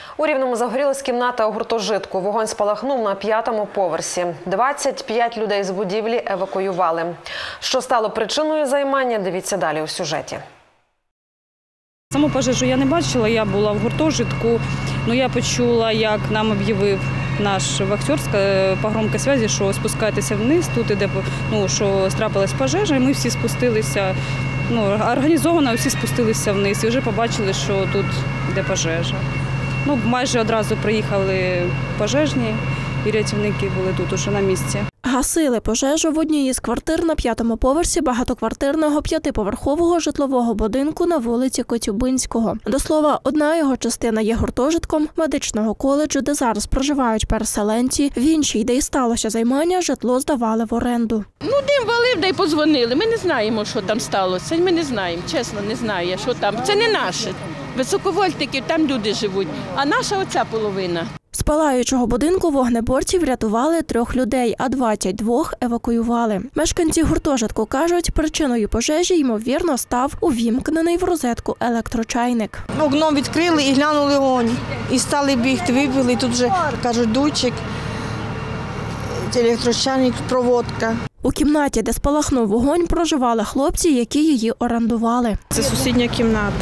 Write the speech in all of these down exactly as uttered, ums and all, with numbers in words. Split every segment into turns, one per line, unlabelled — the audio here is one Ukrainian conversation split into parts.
У Рівному загорілась кімната у гуртожитку. Вогонь спалахнув на п'ятому поверсі. двадцять п'ять людей з будівлі евакуювали. Що стало причиною займання, дивіться далі у сюжеті.
Саму пожежу я не бачила, я була в гуртожитку, але я почула, як нам об'явив наш вахтер по громкій зв'язі, що спускайтеся вниз, тут іде, ну, що трапилась пожежа, і ми всі спустилися, ну, організовано всі спустилися вниз і вже побачили, що тут йде пожежа. Ну, майже одразу приїхали пожежні і рятівники були тут уже на місці.
Гасили пожежу в одній із квартир на п'ятому поверсі багатоквартирного п'ятиповерхового житлового будинку на вулиці Коцюбинського. До слова, одна його частина є гуртожитком медичного коледжу, де зараз проживають переселенці. В іншій, де й сталося займання, житло здавали в оренду.
Ну, дим валив, де й подзвонили. Ми не знаємо, що там сталося. Ми не знаємо, чесно, не знаю, що там. Це не наше. Високовольтників, там люди живуть, а наша оця половина.
З палаючого будинку вогнеборці врятували трьох людей, а двадцять двох евакуювали. Мешканці гуртожитку кажуть, причиною пожежі, ймовірно, став увімкнений в розетку електрочайник.
Окном відкрили і глянули вогонь. І стали бігти, вибігли, тут вже, кажуть, дучик, електрочайник, проводка.
У кімнаті, де спалахнув вогонь, проживали хлопці, які її орендували.
Це сусідня кімната.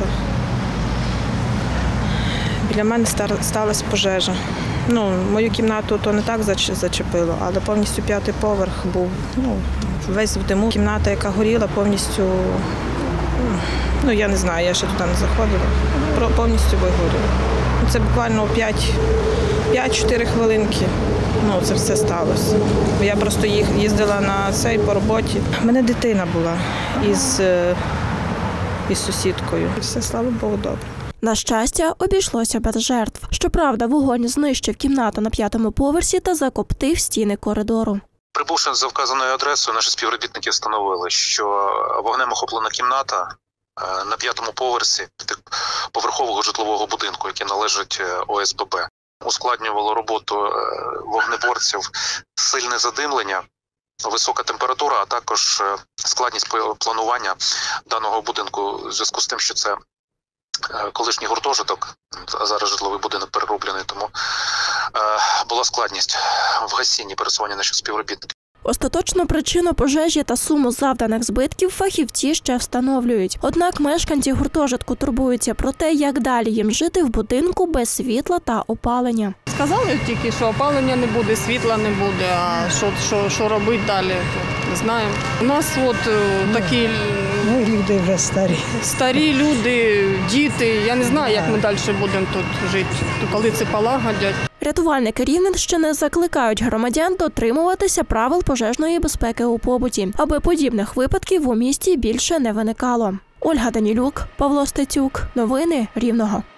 Біля мене сталася пожежа. Ну, мою кімнату то не так зачепило, але повністю п'ятий поверх був, ну, весь в диму. Кімната, яка горіла, повністю, ну, я не знаю, я ще туди не заходила, повністю вигоріла. Це буквально п'ять-чотири хвилинки, ну, це все сталося. Я просто їздила на цей по роботі. У мене дитина була із, із сусідкою. Все, слава Богу, добре.
На щастя, обійшлося без жертв. Щоправда, вогонь знищив кімнату на п'ятому поверсі та закоптив стіни коридору.
Прибувши за вказаною адресою, наші співробітники встановили, що вогнем охоплена кімната на п'ятому поверсі поверхового житлового будинку, який належить О С Б Б. Ускладнювало роботу вогнеборців сильне задимлення, висока температура, а також складність планування даного будинку у зв'язку з тим, що це колишній гуртожиток, а зараз житловий будинок перероблений, тому е, була складність в гасінні пересування наших співробітників.
Остаточну причину пожежі та суму завданих збитків фахівці ще встановлюють. Однак мешканці гуртожитку турбуються про те, як далі їм жити в будинку без світла та опалення.
Сказали тільки, що опалення не буде, світла не буде, а що, що, що робити далі, то не знаємо. У нас от такі
Ми люди вже старі.
Старі люди, діти. Я не знаю, як ми далі будемо тут жити, коли це полагодять.
Рятувальники Рівненщини закликають громадян дотримуватися правил пожежної безпеки у побуті, аби подібних випадків у місті більше не виникало. Ольга Данілюк, Павло Стецюк. Новини Рівного.